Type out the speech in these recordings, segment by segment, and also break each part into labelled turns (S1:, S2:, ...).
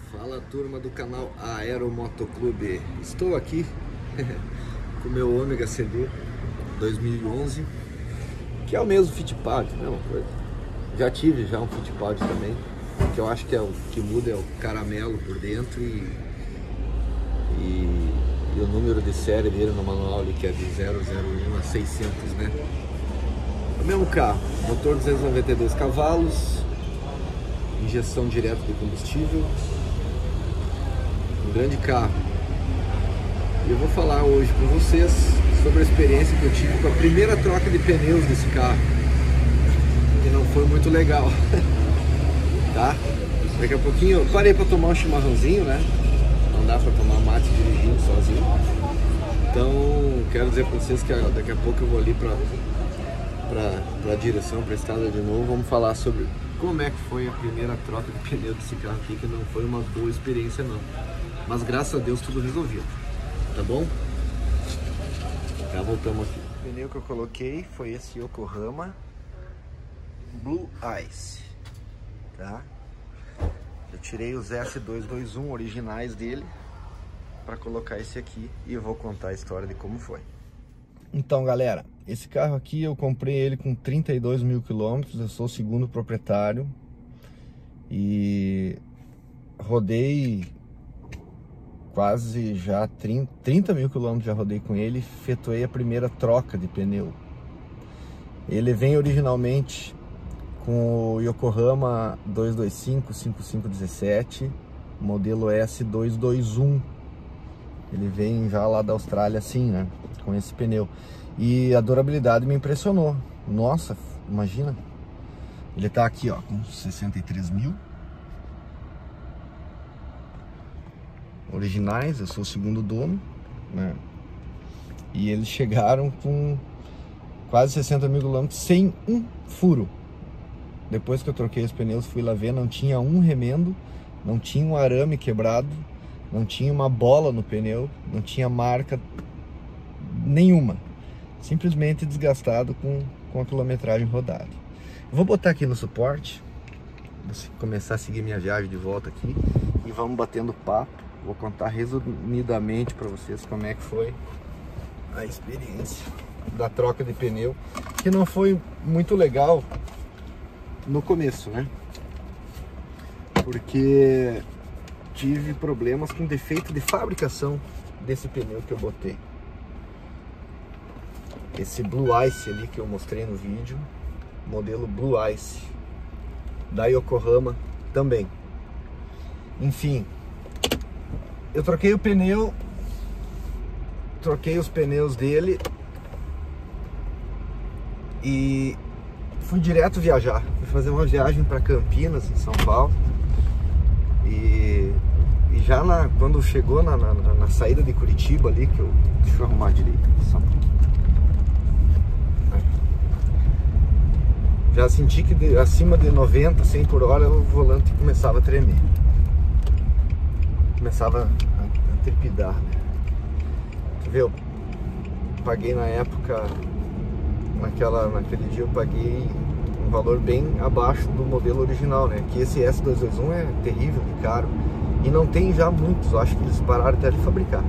S1: Fala, turma do canal Aeromotoclube. Estou aqui com o meu Ômega CD 2011, que é o mesmo Fittipaldi, mesma coisa. Já tive um Fittipaldi também, que eu acho que o que muda é o caramelo por dentro e o número de série dele no manual ali, que é de 001 a 600, né? O mesmo carro, motor 292 cavalos, injeção direta de combustível, um grande carro. E eu vou falar hoje com vocês sobre a experiência que eu tive com a primeira troca de pneus desse carro, que não foi muito legal. Tá? Daqui a pouquinho eu parei para tomar um chimarrãozinho, né? Não dá para tomar mate dirigindo sozinho. Então quero dizer para vocês que daqui a pouco eu vou ali para a direção, para a estrada de novo. Vamos falar sobre como é que foi a primeira troca de pneu desse carro aqui, que não foi uma boa experiência não. Mas graças a Deus tudo resolvido, tá bom? Já voltamos aqui. O pneu que eu coloquei foi esse Yokohama Blue Ice, tá? Eu tirei os S221 originais dele para colocar esse aqui e eu vou contar a história de como foi. Então, galera, esse carro aqui eu comprei ele com 32 mil quilômetros, eu sou o segundo proprietário e rodei quase já 30 mil quilômetros, já rodei com ele, efetuei a primeira troca de pneu. Ele vem originalmente com o Yokohama 225-5517, modelo S221. Ele vem já lá da Austrália assim, né, com esse pneu. E a durabilidade me impressionou. Nossa, imagina. Ele tá aqui, ó, com 63 mil. Originais, eu sou o segundo dono, né? E eles chegaram com quase 60 mil quilômetros sem um furo. Depois que eu troquei os pneus, fui lá ver, não tinha um remendo, não tinha um arame quebrado, não tinha uma bola no pneu, não tinha marca nenhuma. Simplesmente desgastado com a quilometragem rodada. Vou botar aqui no suporte, vou começar a seguir minha viagem de volta aqui e vamos batendo papo. Vou contar resumidamente para vocês como é que foi a experiência da troca de pneu, que não foi muito legal no começo, né? Porque tive problemas com defeito de fabricação desse pneu que eu botei. Esse Blue Ice ali que eu mostrei no vídeo, modelo Blue Ice da Yokohama também. Enfim, eu troquei o pneu, troquei os pneus dele e fui direto viajar. Fui fazer uma viagem para Campinas, em São Paulo. E já quando chegou na saída de Curitiba ali, que eu... Deixa eu arrumar direito aqui só um pouquinho. Já senti que acima de 90, 100 por hora o volante começava a tremer. Começava a trepidar, né? Tu vê, eu paguei na época, naquele dia eu paguei um valor bem abaixo do modelo original, né? Que esse S221 é terrível de caro e não tem já muitos, eu acho que eles pararam até de fabricar.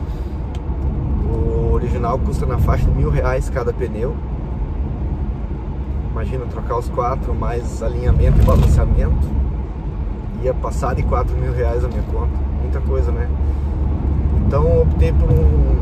S1: O original custa na faixa de R$1.000 cada pneu. Imagina trocar os 4 mais alinhamento e balanceamento, ia passar de R$4.000 a minha conta, muita coisa, né? Então optei por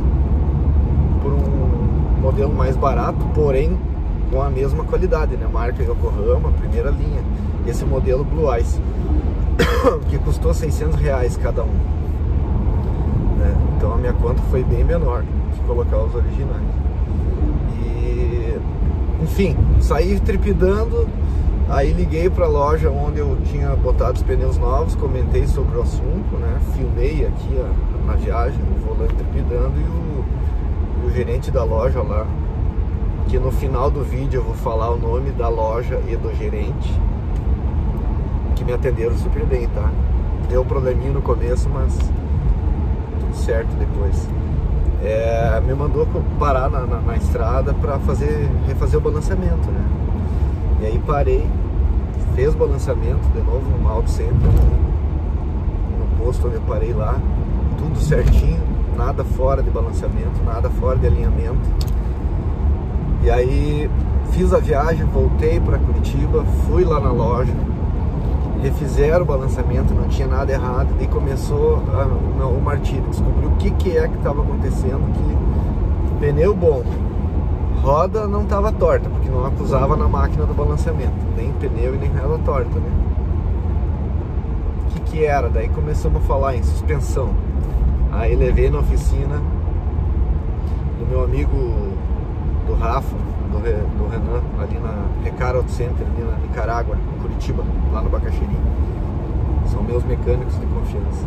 S1: um modelo mais barato, porém com a mesma qualidade, né? Marca Yokohama, primeira linha. Esse modelo Blue Ice, que custou R$600 cada um, né? Então a minha conta foi bem menor que colocar os originais. E, enfim, saí trepidando. Aí liguei para a loja onde eu tinha botado os pneus novos, comentei sobre o assunto, né? Filmei aqui na viagem, o volante trepidando e o gerente da loja lá, que no final do vídeo eu vou falar o nome da loja e do gerente, que me atenderam super bem, tá? Deu um probleminha no começo, mas tudo certo depois. Me mandou parar na estrada para refazer o balanceamento, né? E aí parei, fez o balanceamento de novo no Auto Center, no posto onde eu parei lá, tudo certinho, nada fora de balanceamento, nada fora de alinhamento. E aí fiz a viagem, voltei para Curitiba, fui lá na loja, refizeram o balanceamento, não tinha nada errado, e começou o martírio, descobri o que é que estava acontecendo, que pneu bom, roda não estava torta, porque não acusava na máquina do balanceamento, nem pneu e nem roda torta, né? O que era? Daí começamos a falar em suspensão. Aí levei na oficina do meu amigo, do Rafa, do Renan, ali na Recar Auto Center, ali na Nicarágua, em Curitiba, lá no Bacaxeri. São meus mecânicos de confiança.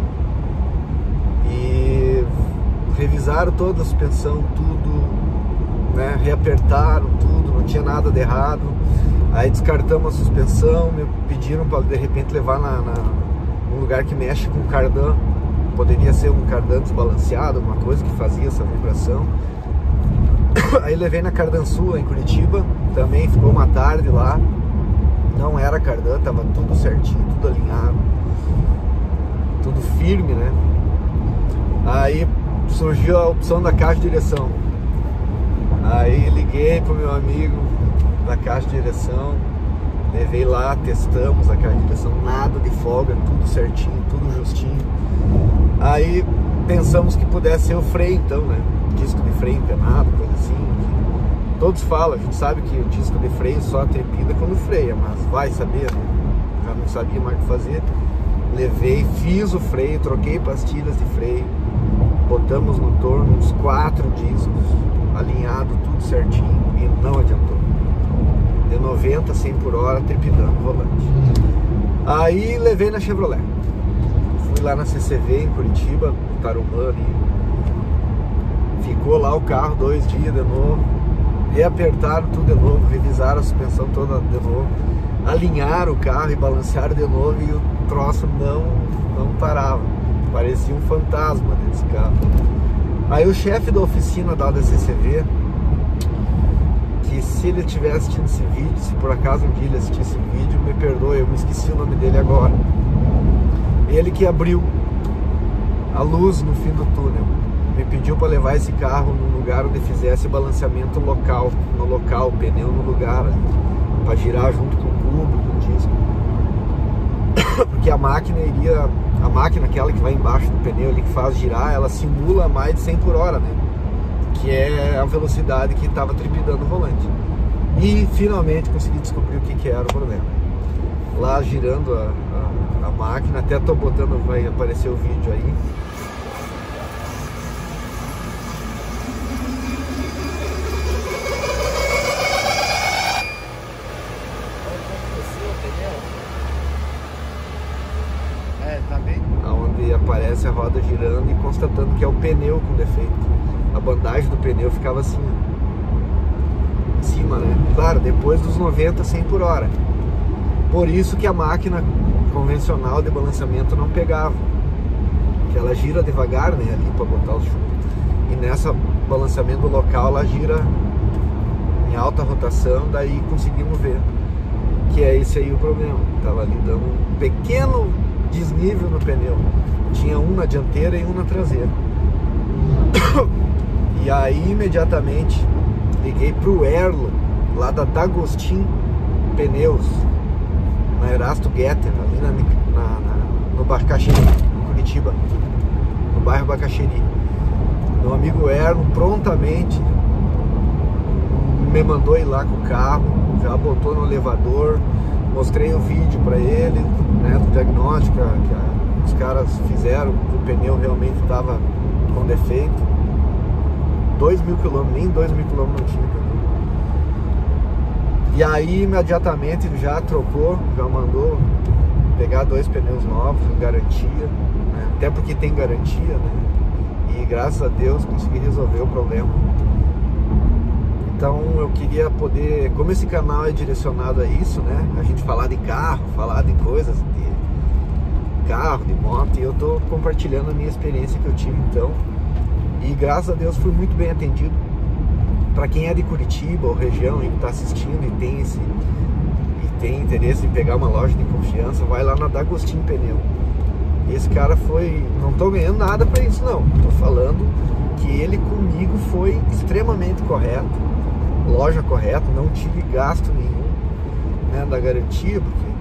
S1: E revisaram toda a suspensão, tudo, né? Reapertaram tudo, não tinha nada de errado. Aí descartamos a suspensão, me pediram para de repente levar num lugar que mexe com o cardan. Poderia ser um cardan desbalanceado, alguma coisa que fazia essa vibração. Aí levei na Cardan Sul, em Curitiba, também ficou uma tarde lá. Não era cardan, tava tudo certinho, tudo alinhado, tudo firme, né? Aí surgiu a opção da caixa de direção. Aí liguei pro meu amigo da caixa de direção, levei lá, testamos a caixa de direção, nada de folga, tudo certinho, tudo justinho. Aí pensamos que pudesse ser o freio, então, né? Disco de freio empenado, coisa assim. Todos falam, a gente sabe que o disco de freio só trepida quando freia, mas vai saber, né? Já não sabia mais o que fazer. Levei, fiz o freio, troquei pastilhas de freio, botamos no torno uns 4 discos, alinhado, tudo certinho, e não adiantou. De 90 a 100 por hora, trepidando o volante. Aí levei na Chevrolet. Fui lá na CCV em Curitiba, no Tarumã ali. Ficou lá o carro 2 dias de novo. Reapertaram tudo de novo, revisaram a suspensão toda de novo. Alinharam o carro e balancearam de novo, e o troço não parava. Parecia um fantasma desse carro. Aí o chefe da oficina da CCV, que se ele estiver assistindo esse vídeo, se por acaso um dia ele assistir esse vídeo, me perdoe, eu me esqueci o nome dele agora. Ele que abriu a luz no fim do túnel, me pediu para levar esse carro num lugar onde fizesse balanceamento local, o pneu no lugar, para girar junto com o cubo, com o disco. Porque a máquina aquela que vai embaixo do pneu ali, que faz girar, ela simula mais de 100 por hora, né? Que é a velocidade que estava trepidando o volante. E finalmente consegui descobrir o que era o problema. Lá girando a máquina, até tô botando, vai aparecer o vídeo aí.
S2: Tá bem.
S1: Onde aparece a roda girando e constatando que é o pneu com defeito. A bandagem do pneu ficava assim, em cima, né? Claro, depois dos 90, 100 por hora. Por isso que a máquina convencional de balanceamento não pegava. Que ela gira devagar, né? Ali para botar os chumbo. E nessa balanceamento local ela gira em alta rotação, daí conseguimos ver que é esse aí o problema. Tava ali dando um pequeno desnível no pneu. Tinha um na dianteira e um na traseira. E aí imediatamente liguei pro Erlo, lá da D'Agostin Pneus, na Erasto Getter, ali no Bacaxeri, em Curitiba, no bairro Bacaxeri. Meu amigo Erlo prontamente me mandou ir lá com o carro, já botou no elevador, mostrei o vídeo para ele, né, do diagnóstico que os caras fizeram, que o pneu realmente estava com defeito. 2.000 km, nem 2.000 km não tinha pneu. E aí imediatamente ele já trocou, já mandou pegar 2 pneus novos, com garantia, né? Até porque tem garantia, né? E graças a Deus consegui resolver o problema. Então eu queria poder, como esse canal é direcionado a isso, né? A gente falar de carro, falar de coisas de carro, de moto, e eu tô compartilhando a minha experiência que eu tive então. E graças a Deus fui muito bem atendido. Para quem é de Curitiba ou região e está assistindo e tem interesse em pegar uma loja de confiança, vai lá na D'Agostin Pneu. Esse cara foi... Não tô ganhando nada pra isso, não. Tô falando que ele comigo foi extremamente correto, loja correta, não tive gasto nenhum, né, da garantia,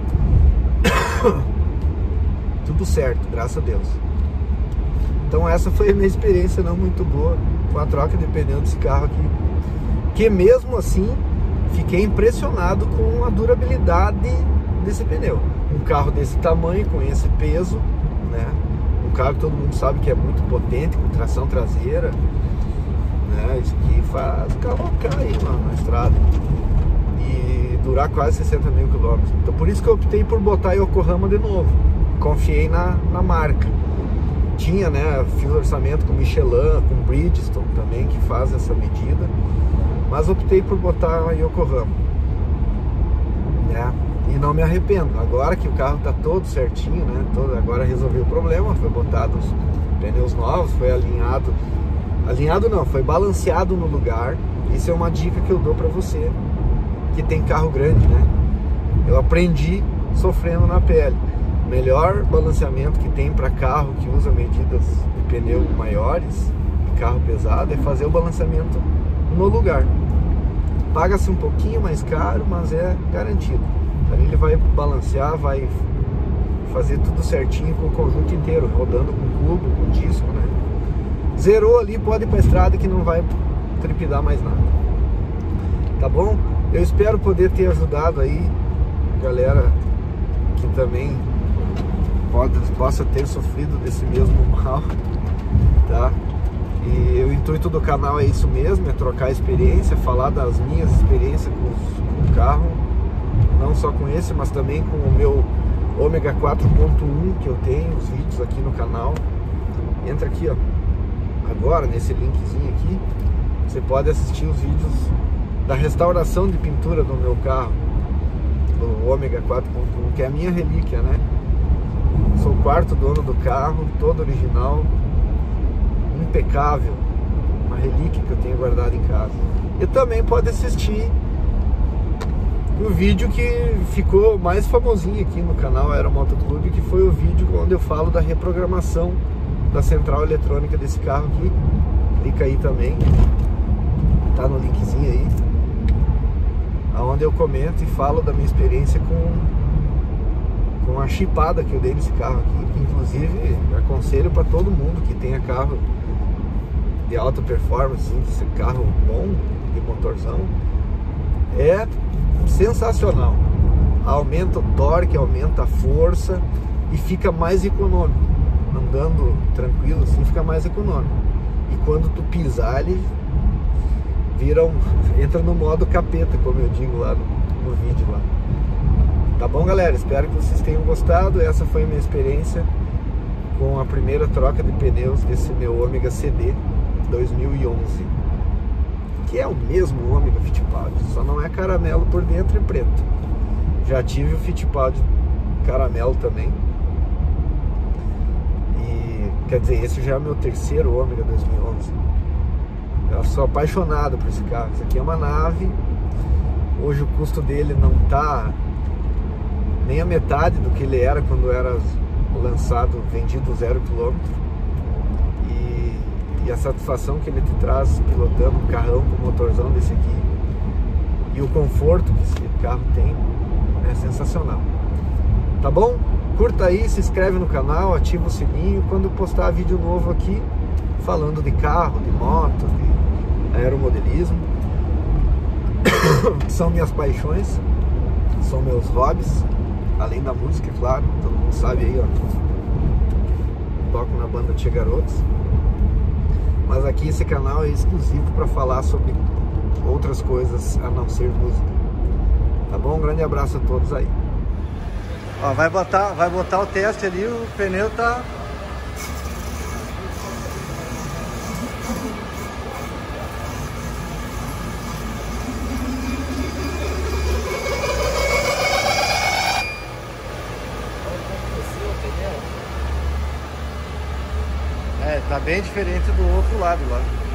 S1: porque tudo certo, graças a Deus. Então essa foi a minha experiência não muito boa com a troca de pneu desse carro aqui, que mesmo assim fiquei impressionado com a durabilidade desse pneu. Um carro desse tamanho, com esse peso, né? Um carro que todo mundo sabe que é muito potente, com tração traseira, né? Isso aqui faz o carro cair na estrada e durar quase 60 mil quilômetros. Então por isso que eu optei por botar a Yokohama de novo. Confiei na marca. Tinha, né, fiz orçamento com Michelin, com Bridgestone também, que faz essa medida, mas optei por botar a Yokohama, né? E não me arrependo. Agora que o carro tá todo certinho, né? Agora resolveu o problema, foi botado os pneus novos, foi alinhado não, foi balanceado no lugar. Isso é uma dica que eu dou pra você que tem carro grande, né? Eu aprendi sofrendo na pele. O melhor balanceamento que tem para carro que usa medidas de pneu maiores, de carro pesado, é fazer o balanceamento no lugar. Paga-se um pouquinho mais caro, mas é garantido. Ali ele vai balancear, vai fazer tudo certinho com o conjunto inteiro, rodando com cubo, com disco, né? Zerou ali, pode ir para a estrada que não vai trepidar mais nada. Tá bom? Eu espero poder ter ajudado aí, galera, que também possa ter sofrido desse mesmo mal, tá? E o intuito do canal é isso mesmo, é trocar experiência, falar das minhas experiências com o carro, não só com esse, mas também com o meu Ômega 4.1 que eu tenho, os vídeos aqui no canal. Entra aqui, ó, agora nesse linkzinho aqui, você pode assistir os vídeos da restauração de pintura do meu carro, do Ômega 4.1, que é a minha relíquia, né? Sou o quarto dono do carro, todo original, impecável, uma relíquia que eu tenho guardado em casa. E também pode assistir o vídeo que ficou mais famosinho aqui no canal Aero Moto Clube, que foi o vídeo onde eu falo da reprogramação da central eletrônica desse carro aqui. Clica aí também, tá no linkzinho aí, onde eu comento e falo da minha experiência com a chipada que eu dei nesse carro aqui, que inclusive aconselho para todo mundo que tenha carro de alta performance, esse carro bom, de motorzão, é sensacional. Aumenta o torque, aumenta a força e fica mais econômico. Andando tranquilo assim, fica mais econômico. E quando tu pisar, ele entra no modo capeta, como eu digo lá no vídeo lá. Tá bom, galera? Espero que vocês tenham gostado. Essa foi a minha experiência com a primeira troca de pneus desse meu Ômega CD 2011, que é o mesmo Ômega Fittipaldi, só não é caramelo por dentro e preto. Já tive o Fittipaldi caramelo também. E quer dizer, esse já é o meu terceiro Ômega 2011. Eu sou apaixonado por esse carro. Isso aqui é uma nave. Hoje o custo dele não tá nem a metade do que ele era quando era lançado, vendido 0 km. E a satisfação que ele te traz pilotando um carrão com motorzão desse aqui e o conforto que esse carro tem é sensacional. Tá bom? Curta aí, se inscreve no canal, ativa o sininho quando eu postar vídeo novo aqui falando de carro, de moto, de aeromodelismo. São minhas paixões, são meus hobbies, além da música, é claro, todo mundo sabe aí, ó, toco na banda Tia Garotos. Mas aqui esse canal é exclusivo para falar sobre outras coisas a não ser música. Tá bom? Um grande abraço a todos aí. Ó, vai botar o teste ali, o pneu tá... É, tá bem diferente do outro lado lá.